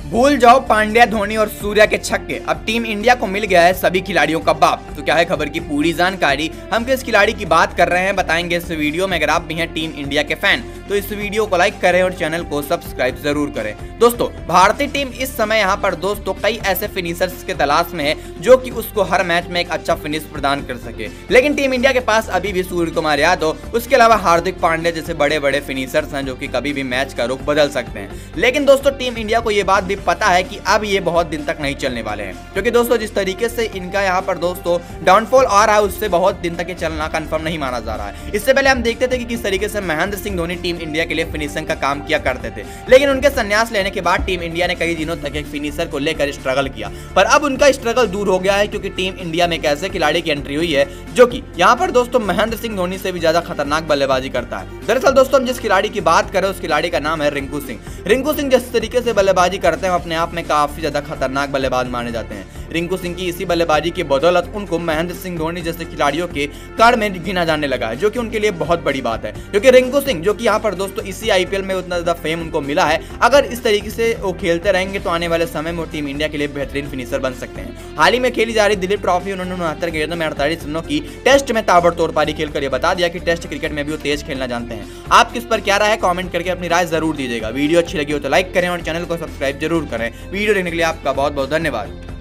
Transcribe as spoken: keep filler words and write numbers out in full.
भूल जाओ पांड्या, धोनी और सूर्या के छक्के, अब टीम इंडिया को मिल गया है सभी खिलाड़ियों का बाप। तो क्या है खबर की पूरी जानकारी, हम किस खिलाड़ी की बात कर रहे हैं बताएंगे इस वीडियो में। अगर आप भी हैं टीम इंडिया के फैन तो इस वीडियो को लाइक करें और चैनल को सब्सक्राइब जरूर करें। दोस्तों भारतीय टीम इस समय यहाँ पर दोस्तों कई ऐसे फिनिशर्स के तलाश में है जो कि उसको हर मैच में एक अच्छा फिनिश प्रदान कर सके, लेकिन टीम इंडिया के पास अभी भी सूर्य कुमार यादव, उसके अलावा हार्दिक पांड्या जैसे बड़े बड़े फिनिशर्स हैं जो कि कभी भी मैच का रुख बदल सकते हैं। लेकिन दोस्तों टीम इंडिया को ये बात भी पता है कि अब ये बहुत दिन तक नहीं चलने वाले हैं, क्योंकि दोस्तों जिस तरीके से इनका यहाँ पर दोस्तों डाउनफॉल आ रहा है उससे बहुत दिन तक ये चलना कंफर्म नहीं माना जा रहा है। इससे पहले हम देखते थे कि किस तरीके से महेंद्र सिंह धोनी टीम इंडिया के लिए फिनिशिंग का काम किया करते थे, लेकिन उनके संन्यास लेने के बाद टीम इंडिया ने कई दिनों तक एक फिनिशर को लेकर स्ट्रगल किया, पर अब उनका स्ट्रगल दूर हो गया है क्योंकि टीम इंडिया में एक ऐसे खिलाड़ी की एंट्री हुई है जो कि यहाँ पर दोस्तों महेंद्र सिंह धोनी से भी ज्यादा खतरनाक बल्लेबाजी करता है। दरअसल दोस्तों हम जिस खिलाड़ी की बात करें उस खिलाड़ी का नाम है रिंकू सिंह। रिंकू सिंह जिस तरीके से बल्लेबाजी करते हैं अपने आप में काफी ज्यादा खतरनाक बल्लेबाज माने जाते हैं। रिंकू सिंह की इसी बल्लेबाजी की बदौलत उनको महेंद्र सिंह धोनी जैसे खिलाड़ियों के कार्ड में गिना जाने लगा है, जो कि उनके लिए बहुत बड़ी बात है, क्योंकि रिंकू सिंह जो कि यहाँ पर दोस्तों इसी आईपीएल में उतना ज्यादा फेम उनको मिला है, अगर इस तरीके से वो खेलते रहेंगे तो आने वाले समय में टीम इंडिया के लिए बेहतरीन फिनिशर बन सकते हैं। हाल ही में खेली जा रही दिलीप ट्रॉफी उन्होंने उनहत्तर गेंदों में अड़तालीस रनों की टेस्ट में ताबड़तोड़ पारी खेलकर ये बता दिया कि टेस्ट क्रिकेट में भी वो तेज खेलना जानते हैं। आप किस पर क्या राय है कमेंट करके अपनी राय जरूर दीजिएगा। वीडियो अच्छी लगी हो तो लाइक करें और चैनल को सब्सक्राइब जरूर करें। वीडियो देखने के लिए आपका बहुत बहुत धन्यवाद।